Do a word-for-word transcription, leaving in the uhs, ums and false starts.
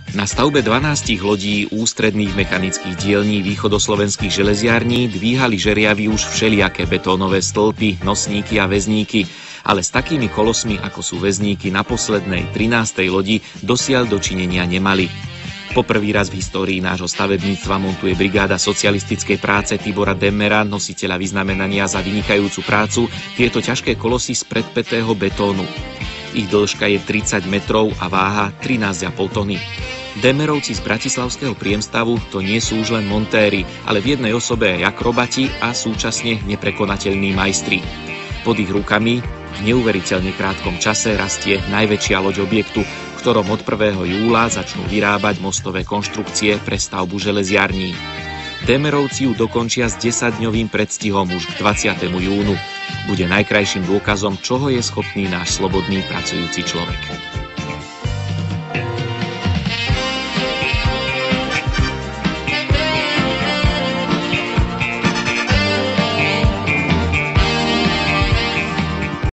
Na stavbe dvanástich lodí ústredných mechanických dielní východoslovenských železiarní dvíhali žeriavi už všelijaké betónové stĺpy, nosníky a väzníky, ale s takými kolosmi, ako sú väzníky na poslednej trinástej lodi, dosiaľ dočinenia nemali. Poprvý raz v histórii nášho stavebníctva montuje brigáda socialistickej práce Tibora Demmera, nositeľa vyznamenania za vynikajúcu prácu, tieto ťažké kolosy z predpätého betónu. Ich dĺžka je tridsať metrov a váha trinásť a pol tony. Demmerovci z bratislavského priemstavu to nie sú už len montéri, ale v jednej osobe aj akrobati a súčasne neprekonateľní majstri. Pod ich rukami v neuveriteľne krátkom čase rastie najväčšia loď objektu, v ktorom od prvého júla začnú vyrábať mostové konštrukcie pre stavbu železiarní. Demmerovci ju dokončia s desaťdňovým predstihom už k dvadsiatemu júnu. Bude najkrajším dôkazom, čoho je schopný náš slobodný pracujúci človek.